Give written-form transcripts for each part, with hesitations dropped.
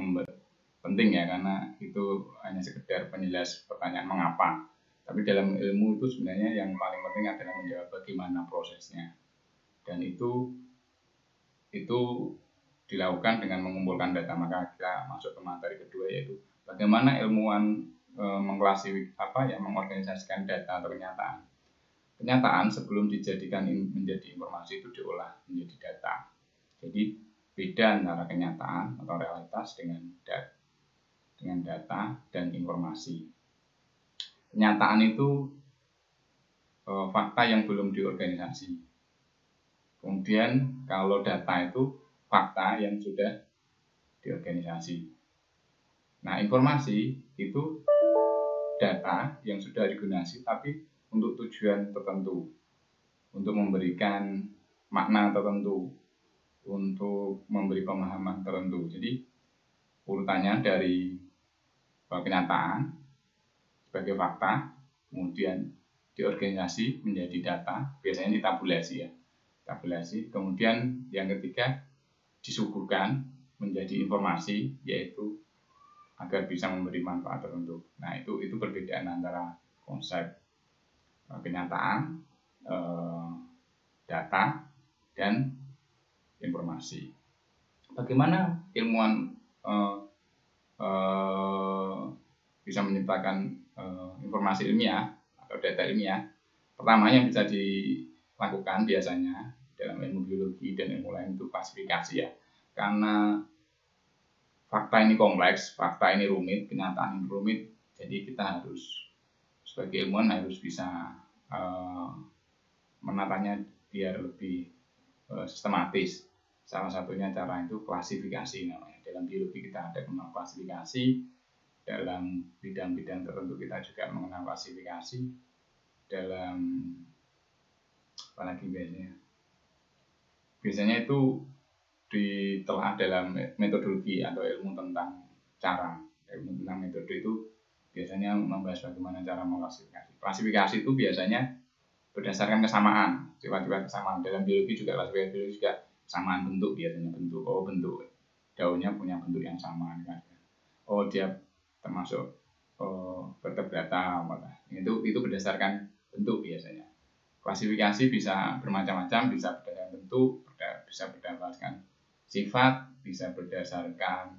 penting ya, karena itu hanya sekedar penjelas pertanyaan mengapa. Tapi dalam ilmu itu sebenarnya yang paling penting adalah menjawab bagaimana prosesnya. Dan itu dilakukan dengan mengumpulkan data. Maka kita masuk ke materi kedua, yaitu bagaimana ilmuwan mengorganisasikan data atau kenyataan. Kenyataan sebelum dijadikan menjadi informasi itu diolah menjadi data. Jadi beda antara kenyataan atau realitas dengan data dan informasi. Kenyataan itu fakta yang belum diorganisasi. Kemudian kalau data itu fakta yang sudah diorganisasi. Nah, informasi itu data yang sudah diorganisasi tapi untuk tujuan tertentu, untuk memberikan makna tertentu, untuk memberi pemahaman tertentu. Jadi urutannya dari kenyataan sebagai fakta, kemudian diorganisasi menjadi data, biasanya ditabulasi ya, kemudian yang ketiga disuguhkan menjadi informasi, yaitu agar bisa memberi manfaat tertentu. Nah, itu perbedaan antara konsep kenyataan, data, dan informasi. Bagaimana ilmuwan bisa menciptakan informasi ilmiah atau data ilmiah? Pertama yang bisa dilakukan biasanya dalam ilmu biologi dan ilmu lain itu klasifikasi ya. Karena fakta ini kompleks, fakta ini rumit, kenyataan ini rumit, jadi kita harus sebagai ilmuwan harus bisa menatanya biar lebih sistematis. Salah satunya cara itu klasifikasi namanya. Dalam biologi kita ada mengenal klasifikasi, dalam bidang-bidang tertentu kita juga mengenal klasifikasi, dalam apalagi biasanya itu ditelah dalam metodologi atau ilmu tentang metode itu biasanya membahas bagaimana cara mengklasifikasi. Klasifikasi itu biasanya berdasarkan kesamaan, sifat-sifat kesamaan. Dalam biologi juga klasifikasi biologi juga kesamaan bentuk, biasanya bentuk daunnya punya bentuk yang sama, dia termasuk vertebrata, itu berdasarkan bentuk biasanya. Klasifikasi bisa bermacam-macam, bisa berdasarkan bentuk, bisa berdasarkan sifat, bisa berdasarkan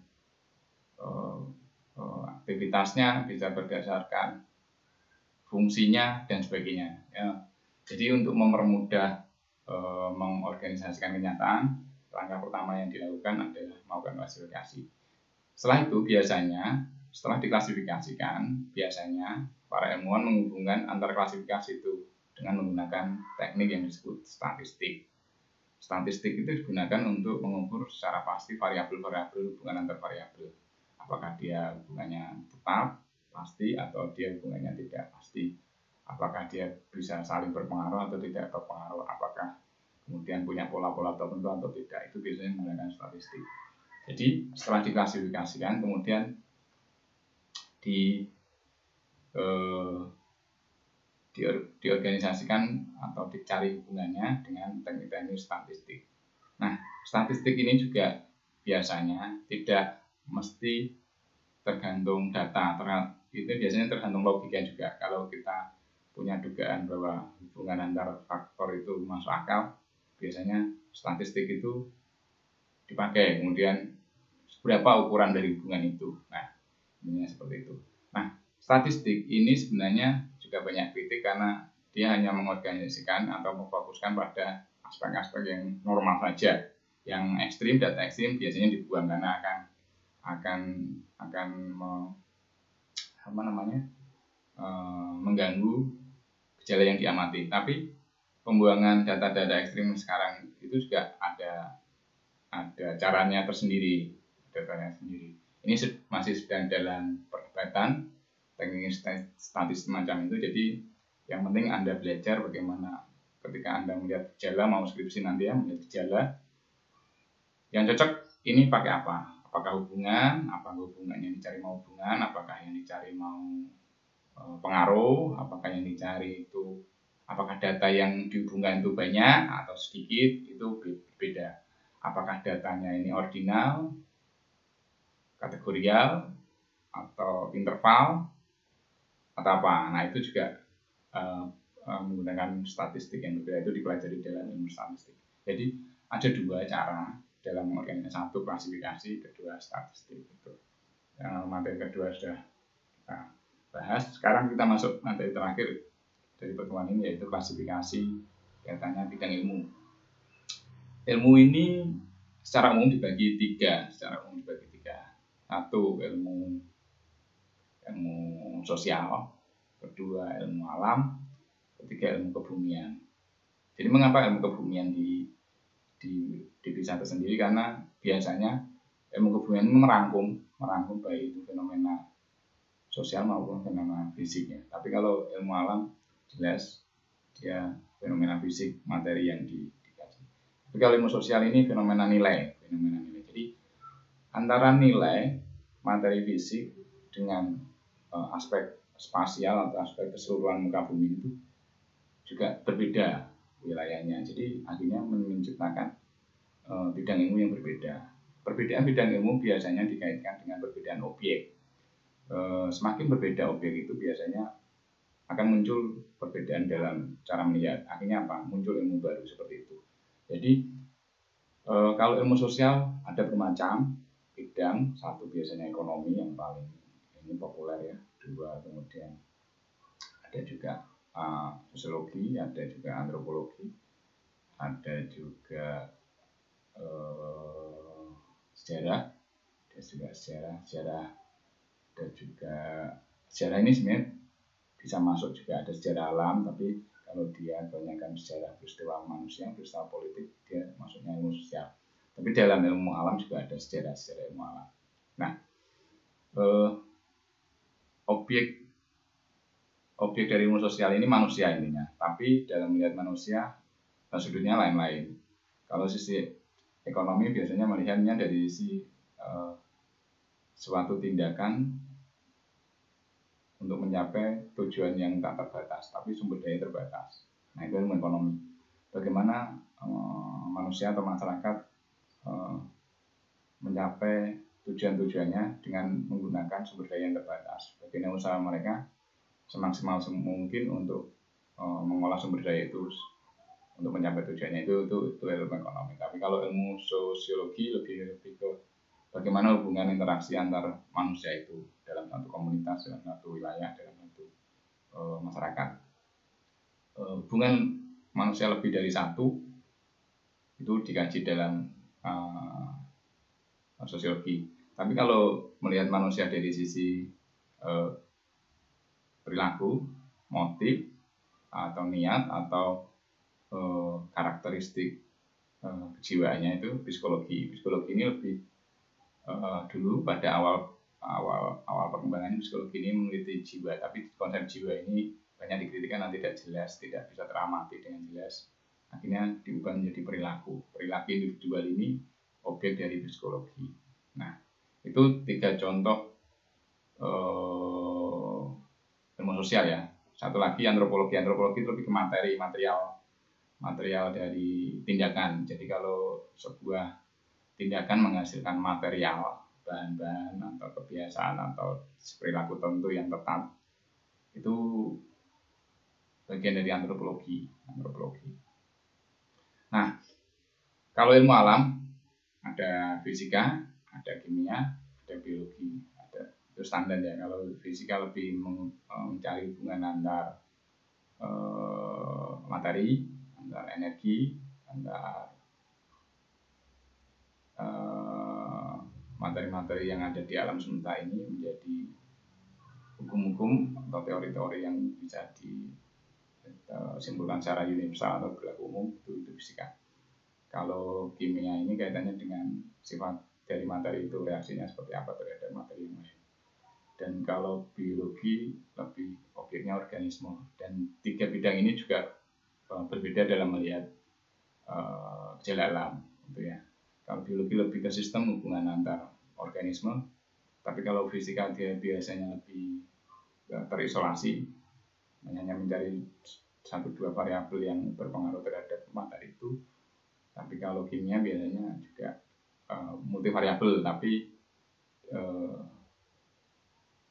aktivitasnya, bisa berdasarkan fungsinya dan sebagainya ya. Jadi untuk mempermudah mengorganisasikan kenyataan, langkah pertama yang dilakukan adalah melakukan klasifikasi. Setelah itu setelah diklasifikasikan, biasanya para ilmuwan menghubungkan antar klasifikasi itu dengan menggunakan teknik yang disebut statistik. Statistik itu digunakan untuk mengukur secara pasti variabel-variabel hubungan antar variabel. Apakah dia hubungannya tetap, pasti, atau dia hubungannya tidak pasti. Apakah dia bisa saling berpengaruh atau tidak berpengaruh. Apakah kemudian punya pola-pola tertentu atau tidak. Itu biasanya menggunakan statistik. Jadi setelah diklasifikasikan, kemudian diorganisasikan atau dicari hubungannya dengan teknik-teknik statistik. Nah, statistik ini juga biasanya tidak mesti tergantung data, itu biasanya tergantung logika juga. Kalau kita punya dugaan bahwa hubungan antar faktor itu masuk akal, biasanya statistik itu dipakai. Kemudian berapa ukuran dari hubungan itu. Nah, ini seperti itu. Nah, statistik ini sebenarnya juga banyak kritik karena dia hanya mengorganisasikan atau memfokuskan pada aspek-aspek yang normal saja. Yang ekstrim, data ekstrim biasanya dibuang karena akan mengganggu gejala yang diamati. Tapi pembuangan data-data ekstrim sekarang itu juga ada caranya tersendiri. Ini masih sedang dalam perdebatan teknik statistik semacam itu. Jadi yang penting Anda belajar bagaimana ketika Anda melihat gejala, mau skripsi nanti ya, melihat gejala yang cocok ini pakai apa? Apakah hubungan? Apakah hubungannya dicari mau hubungan? Apakah yang dicari mau pengaruh? Apakah yang dicari itu, apakah data yang dihubungkan itu banyak atau sedikit? Itu beda. Apakah datanya ini ordinal kategorial atau interval atau apa. Nah itu juga menggunakan statistik yang berbeda, itu dipelajari dalam ilmu statistik. Jadi ada dua cara dalam organisasi, satu klasifikasi, kedua statistik. Itu materi kedua sudah kita bahas. Sekarang kita masuk materi terakhir dari pertemuan ini, yaitu klasifikasi kaitannya bidang ilmu. Ilmu ini secara umum dibagi tiga. Satu, ilmu sosial, kedua ilmu alam, ketiga ilmu kebumian. Jadi mengapa ilmu kebumian dipisah tersendiri? Karena biasanya ilmu kebumian ini merangkum baik itu fenomena sosial maupun fenomena fisiknya. Tapi kalau ilmu alam jelas dia fenomena fisik, materi yang dikaji. Tapi kalau ilmu sosial ini fenomena nilai. Jadi antara nilai materi fisik dengan aspek spasial atau aspek keseluruhan muka bumi itu juga berbeda wilayahnya. Jadi akhirnya menciptakan bidang ilmu yang berbeda. Perbedaan bidang ilmu biasanya dikaitkan dengan perbedaan objek. Semakin berbeda objek itu biasanya akan muncul perbedaan dalam cara melihat. Akhirnya apa? Muncul ilmu baru seperti itu. Jadi kalau ilmu sosial ada bermacam bidang. Satu biasanya ekonomi yang paling ini populer ya. Dua kemudian ada juga sosiologi, ada juga antropologi, ada juga sejarah, dan juga sejarah ini sebenarnya bisa masuk juga ada sejarah alam, tapi kalau dia kebanyakan sejarah peristiwa manusia, peristiwa politik, dia masuknya ilmu sosial. Tapi dalam ilmu alam juga ada sejarah ilmu alam. Nah, objek dari ilmu sosial ini manusia intinya, tapi dalam melihat manusia sudutnya lain-lain. Kalau sisi ekonomi biasanya melihatnya dari sisi suatu tindakan untuk mencapai tujuan yang tak terbatas, tapi sumber daya terbatas. Nah itu ilmu ekonomi. Bagaimana manusia atau masyarakat mencapai tujuan-tujuannya dengan menggunakan sumber daya yang terbatas. Bagaimana usaha mereka semaksimal mungkin untuk mengolah sumber daya itu untuk mencapai tujuannya, itu ilmu ekonomi. Tapi kalau ilmu sosiologi lebih ke bagaimana hubungan interaksi antar manusia itu dalam satu komunitas, dalam satu wilayah, dalam satu masyarakat. Hubungan manusia lebih dari satu itu dikaji dalam sosiologi. Tapi kalau melihat manusia dari sisi perilaku, motif, atau niat, atau karakteristik kejiwaannya, itu psikologi. Psikologi ini lebih dulu pada awal perkembangan psikologi ini meneliti jiwa, tapi konsep jiwa ini banyak dikritikkan dan tidak jelas, tidak bisa teramati dengan jelas. Akhirnya diubah menjadi perilaku individual ini objek dari psikologi. Nah, itu 3 contoh ilmu sosial ya. Satu lagi antropologi itu lebih ke material dari tindakan. Jadi kalau sebuah tindakan menghasilkan material, bahan-bahan atau kebiasaan atau perilaku tertentu yang tetap, itu bagian dari antropologi. Nah, kalau ilmu alam ada fisika, ada kimia, ada biologi, itu standar ya. Kalau fisika lebih mencari hubungan antar materi, antar energi, antar materi-materi yang ada di alam semesta ini menjadi hukum-hukum atau teori-teori yang bisa disimpulkan secara universal atau berlaku umum, itu fisika. Kalau kimia ini kaitannya dengan sifat dari materi itu, reaksinya seperti apa terhadap materi yang lain. Dan kalau biologi lebih objeknya organisme. Dan 3 bidang ini juga berbeda dalam melihat gejala alam, gitu ya. Kalau biologi lebih ke sistem hubungan antar organisme, tapi kalau fisika dia biasanya lebih terisolasi, hanya mencari 1-2 variabel yang berpengaruh terhadap materi itu. Tapi kalau kimia biasanya juga multivariabel, tapi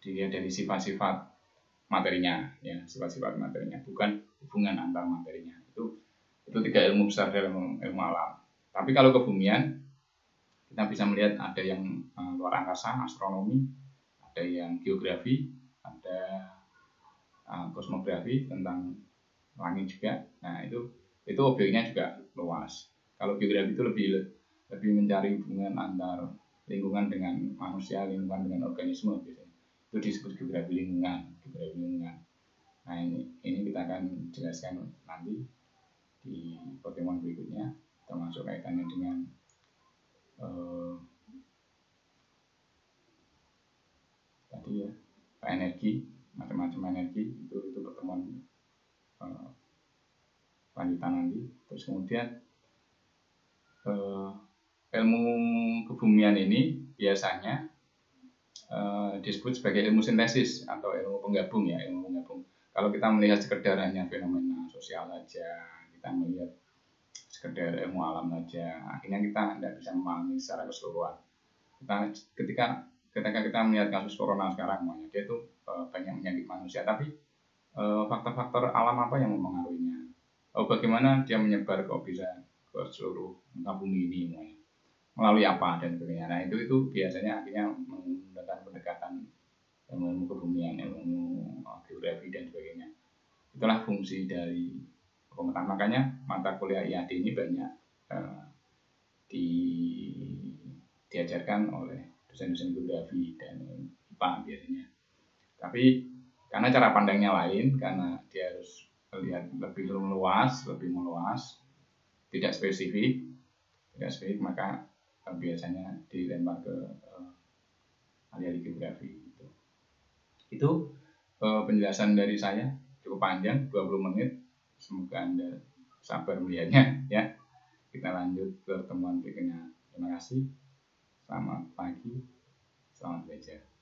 dilihat dari sifat-sifat materinya, ya, sifat-sifat materinya, bukan hubungan antar materinya. Itu 3 ilmu besar dalam ilmu alam. Tapi kalau kebumian, kita bisa melihat ada yang luar angkasa, astronomi, ada yang geografi, ada kosmografi tentang langit juga. Nah, itu objeknya juga luas. Kalau geografi itu lebih mencari hubungan antar lingkungan dengan manusia, lingkungan dengan organisme biasanya. Itu disebut geografi lingkungan. Nah, ini kita akan jelaskan nanti di pertemuan berikutnya, termasuk kaitannya dengan tadi ya, energi, macam-macam energi, itu pertemuan lanjutan nanti. Terus kemudian ilmu kebumian ini biasanya disebut sebagai ilmu sintesis atau ilmu penggabung, ya, ilmu penggabung. Kalau kita melihat sekedar hanya fenomena sosial saja, kita melihat sekedar ilmu alam saja, akhirnya kita tidak bisa memahami secara keseluruhan. Ketika kita melihat kasus corona sekarang, dia itu banyak menyakiti manusia, tapi faktor-faktor alam apa yang mempengaruhinya? Bagaimana dia menyebar kok bisa ke seluruh muka bumi ini, melalui apa dan sebagainya. Nah, itu biasanya akhirnya menggunakan pendekatan ilmu kebumian, ilmu geografi dan sebagainya. Itulah fungsi dari pengetahuan. Makanya mata kuliah IAD ini banyak diajarkan oleh dosen-dosen geografi dan IPA biasanya. Tapi karena cara pandangnya lain, karena dia harus melihat lebih meluas, tidak spesifik, maka biasanya dilempar ke ahli geografi. Itu penjelasan dari saya, cukup panjang, 20 menit. Semoga Anda sabar melihatnya, ya. Kita lanjut ke pertemuan berikutnya. Terima kasih. Selamat pagi, selamat belajar.